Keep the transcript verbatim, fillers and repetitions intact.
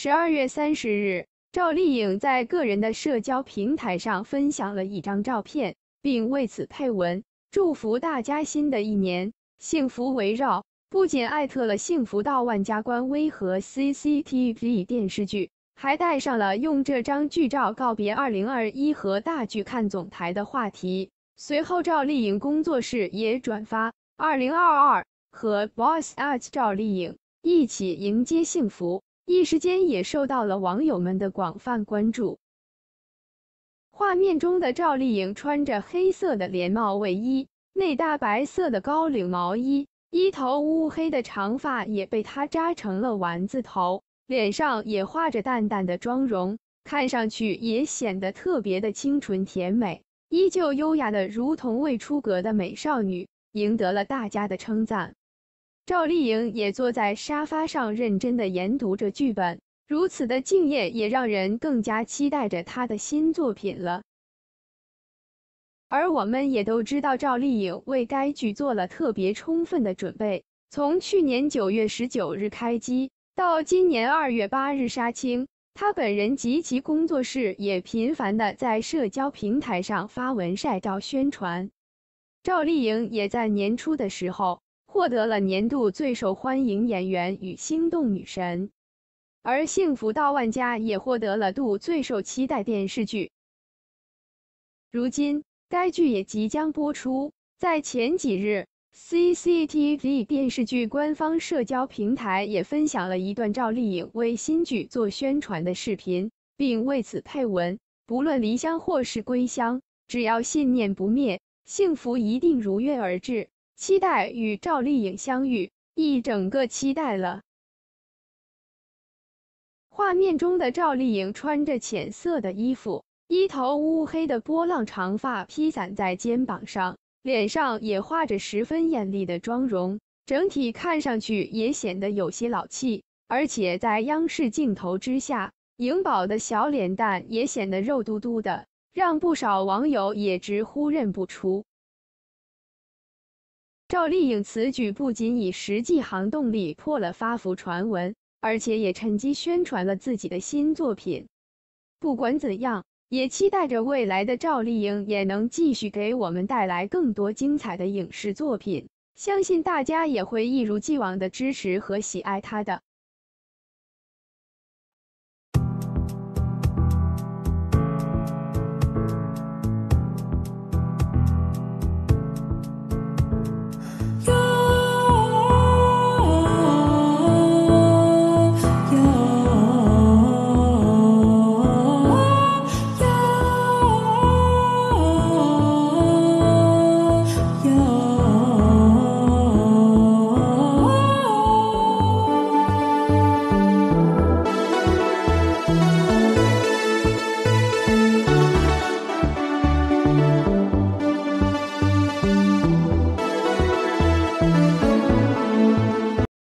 十二月三十日，赵丽颖在个人的社交平台上分享了一张照片，并为此配文：“祝福大家新的一年幸福围绕。”不仅艾特了《幸福到万家》官微和 C C T V 电视剧，还带上了用这张剧照告别二零二一和大剧看总台的话题。随后，赵丽颖工作室也转发二零二二和 Boss at 赵丽颖一起迎接幸福，一时间也受到了网友们的广泛关注。画面中的赵丽颖穿着黑色的连帽卫衣，内搭白色的高领毛衣，一头乌黑的长发也被她扎成了丸子头，脸上也画着淡淡的妆容，看上去也显得特别的清纯甜美，依旧优雅的如同未出阁的美少女，赢得了大家的称赞。赵丽颖也坐在沙发上认真地研读着剧本，如此的敬业也让人更加期待着她的新作品了。而我们也都知道，赵丽颖为该剧做了特别充分的准备，从去年九月十九日开机，到今年二月八日杀青，她本人及其工作室也频繁地在社交平台上发文晒照宣传。赵丽颖也在年初的时候获得了年度最受欢迎演员与心动女神，而《幸福到万家》也获得了度最受期待电视剧。如今，该剧也即将播出。在前几日 ，C C T V 电视剧官方社交平台也分享了一段赵丽颖为新剧做宣传的视频，并为此配文：“不论离乡或是归乡，只要信念不灭，幸福一定如约而至。期待与赵丽颖相遇，一整个期待了。”画面中的赵丽颖穿着浅色的衣服，一头乌黑的波浪长发披散在肩膀上，脸上也画着十分艳丽的妆容，整体看上去也显得有些老气，而且在央视镜头之下，颖宝的小脸蛋也显得肉嘟嘟的，让不少网友也直呼认不出。赵丽颖此举不仅以实际行动力破了发福传闻，而且也趁机宣传了自己的新作品。不管怎样，也期待着未来的赵丽颖也能继续给我们带来更多精彩的影视作品，相信大家也会一如既往的支持和喜爱她的。